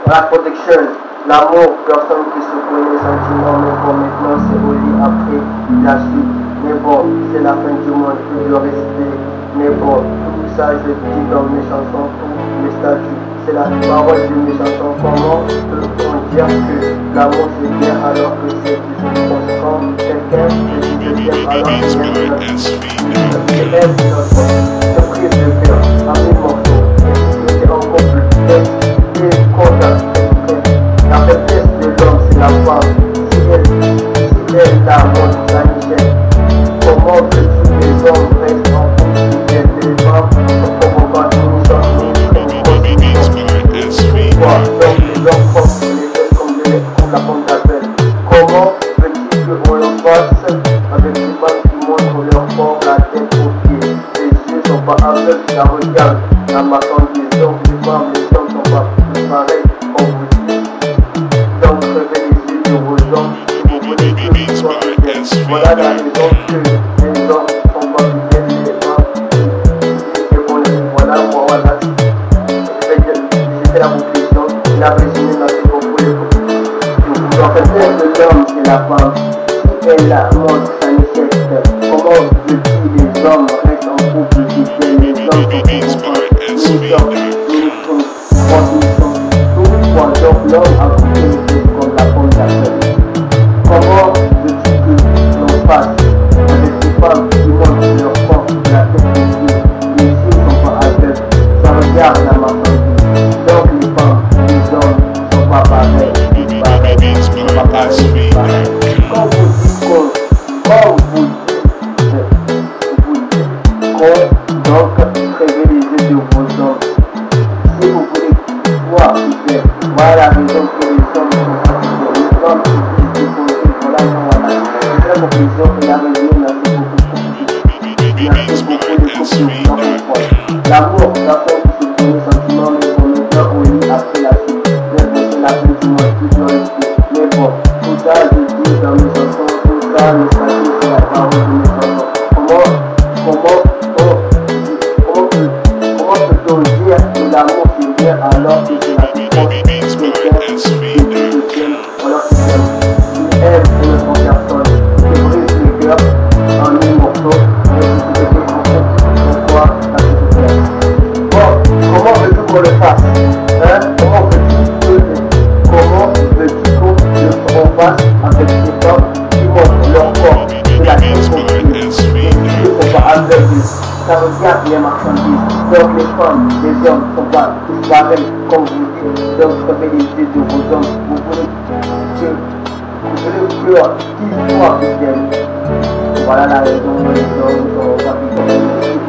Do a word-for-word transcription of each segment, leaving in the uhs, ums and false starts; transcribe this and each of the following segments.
La protection, l'amour, personne qui se connaît les sentiments, mais bon, maintenant c'est au lit après la suite. Mais bon, c'est la fin du monde, plus de respect. Mais bon, tout ça je dis dans mes chansons, tous mes statuts. C'est la parole de mes chansons. Comment peut-on dire que l'amour c'est bien alors que c'est plus constant? Quelqu'un qui te t'aime alors que c'est elle notre c'est prise de cœur, à mille morceaux. Et si c'est en couple, c'est content. La faiblesse de l'homme c'est la femme. Si elle, si elle la montre sa nichette, comment veux-tu que les hommes restent en couple? Les femmes, comment pas nous sortir? Donc les hommes font les choses comme de l'être, comme la pomme d'appel. Comment veux-tu qu'on leur fasse avec des femmes qui montrent leur corps, la tête aux pieds? Les yeux sont pas aveugles, la regardent, la marchandise. Donc les femmes, les hommes sont pas tous pareils, on vous dit. Donc réveillez les yeux de vos hommes, si vous voulez que vous soyez fidèles. Voilà la raison que les hommes sont pas fidèles, les femmes. Et bon, voilà, moi, voilà. J'ai fait la conclusion, la résumé dans ce propos. En fait, de l'homme, c'est la femme. Si elle la montre sa nichette, comment veux-tu les hommes restent en couple fidèles? Les hommes sont contents, nous sommes, nous sommes, nous sommes tous points. Donc l'homme a coupé les choses comme la pomme d'appel. Comment veux-tu que l'on fasse avec des femmes qui montrent leur corps, la tête aux pieds? Les yeux ne sont pas aveugles, ça regarde la marchandise. Donc les femmes, les hommes ne sont pas pareils, tous pareils, sont pas pareils, tous pareils. Quand vous dites qu'on, quand vous dites, vous dites qu'on, donc révélez les yeux de vos hommes. Si vous voulez voir fidèle, voilà la raison que les hommes sont pas fidèles. Les hommes se disent déposer, voilà, voilà. C'est la conclusion que la raison n'a fait beaucoup de choses. Il a fait beaucoup de choses qui vous en comprendre. L'amour, personne qui se connaît les sentiments, mais pour le temps au lit après la suite. Mais bon, c'est la fin du monde, plus de respect. Mais bon, tout ça, je dis dans mes chansons, tout ça, mes statuts, c'est la parole de mes chansons. Comment, comment, oh, comment, comment peut-on dire que l'amour c'est bien alors que c'est la réponse de quelqu'un qui te t'aime, alors que t'aime, tu aimes une autre personne, tu te brises le cœur en mille morceaux, et tu te fais comprendre pourquoi ça te plaît. Bon, comment veux-tu qu'on le fasse? Hein? Comment veux-tu que, comment veux-tu qu'on fasse avec des femmes qui montrent leur corps, de la tête aux pieds? Les yeux ne sont pas aveugles, ça regarde les marchandises. Donc les femmes, les hommes ne sont pas tous pareils, comme vous dites. Donc réveillez les yeux de vos hommes. Vous voulez que, vous voulez que qu'ils soient fidèles. Voilà la raison que les hommes sont pas fidèles.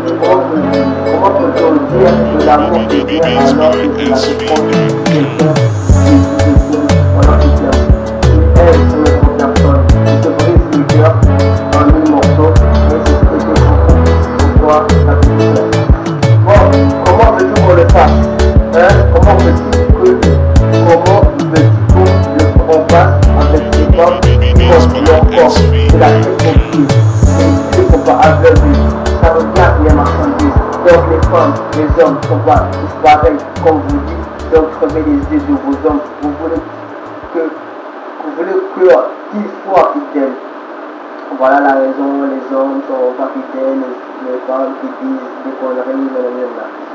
Comment peut-on dire que l'amour est bien alors que c'est la réponse de quelqu'un qui te t'aime, alors que tu aimes? Tu aimes une autre personne, tu te brises le cœur en mille morceaux, et c'est ce que tu comprends pourquoi ça te plaît. Bon, comment veux-tu qu'on le fasse? Hein? Comment veux-tu que, comment veux-tu qu'on fasse avec des femmes qui montrent leur corps, de la tête aux pieds? Les yeux ne sont pas aveugles, ça regarde les marchandises. Donc les femmes, les hommes ne sont pas tous pareils, comme vous dites. Donc réveillez les yeux de vos hommes. Vous voulez que, vous voulez que qu'ils soient fidèles. Voilà la raison, les hommes ne sont pas fidèles, les femmes qui disent des conneries, blablabla.